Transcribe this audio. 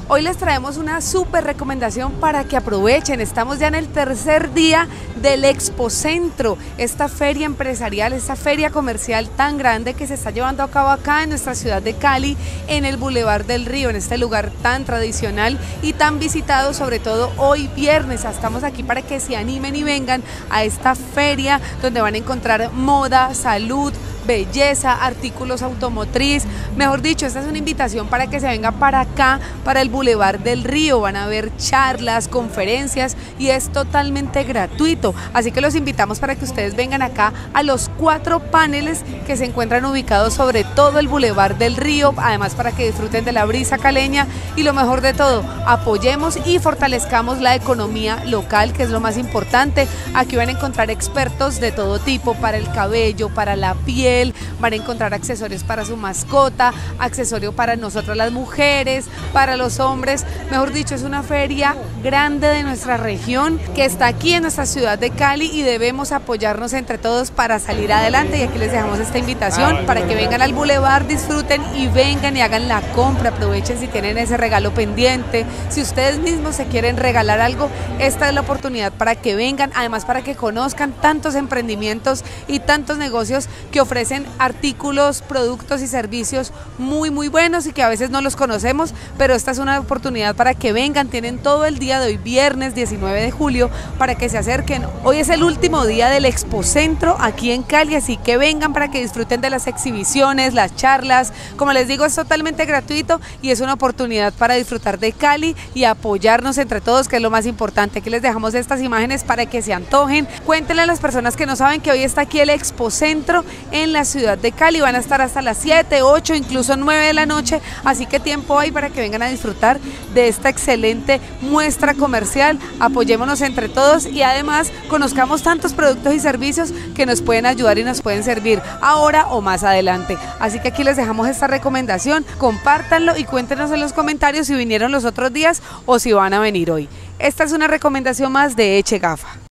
Hoy les traemos una súper recomendación para que aprovechen. Estamos ya en el tercer día del Expocentro, esta feria empresarial, esta feria comercial tan grande que se está llevando a cabo acá en nuestra ciudad de Cali, en el Boulevard del Río, en este lugar tan tradicional y tan visitado, sobre todo hoy viernes. Estamos aquí para que se animen y vengan a esta feria donde van a encontrar moda, salud, belleza, artículos automotriz. Mejor dicho, esta es una invitación para que se venga para acá, para el Boulevard del Río. Van a haber charlas, conferencias y es totalmente gratuito. Así que los invitamos para que ustedes vengan acá a los 4 paneles que se encuentran ubicados sobre todo el Boulevard del Río. Además, para que disfruten de la brisa caleña y lo mejor de todo, apoyemos y fortalezcamos la economía local, que es lo más importante. Aquí van a encontrar expertos de todo tipo, para el cabello, para la piel. Van a encontrar accesorios para su mascota, accesorio para nosotras las mujeres, para los hombres. Mejor dicho, es una feria grande de nuestra región que está aquí en nuestra ciudad de Cali y debemos apoyarnos entre todos para salir adelante. Y aquí les dejamos esta invitación para que vengan al Boulevard, disfruten y vengan y hagan la compra. Aprovechen si tienen ese regalo pendiente, si ustedes mismos se quieren regalar algo, esta es la oportunidad para que vengan, además para que conozcan tantos emprendimientos y tantos negocios que ofrecen artículos, productos y servicios muy buenos y que a veces no los conocemos, pero esta es una oportunidad para que vengan. Tienen todo el día de hoy, viernes 19 de julio, para que se acerquen. Hoy es el último día del Expocentro aquí en Cali, así que vengan para que disfruten de las exhibiciones, las charlas. Como les digo, es totalmente gratuito y es una oportunidad para disfrutar de Cali y apoyarnos entre todos, que es lo más importante. Aquí les dejamos estas imágenes para que se antojen. Cuéntenle a las personas que no saben que hoy está aquí el Expocentro en la ciudad de Cali. Van a estar hasta las 7, 8, incluso 9 de la noche, así que tiempo hay para que vengan a disfrutar de esta excelente muestra comercial. Apoyémonos entre todos y además conozcamos tantos productos y servicios que nos pueden ayudar y nos pueden servir ahora o más adelante. Así que aquí les dejamos esta recomendación, compártanlo y cuéntenos en los comentarios si vinieron los otros días o si van a venir hoy. Esta es una recomendación más de Eche Gafa.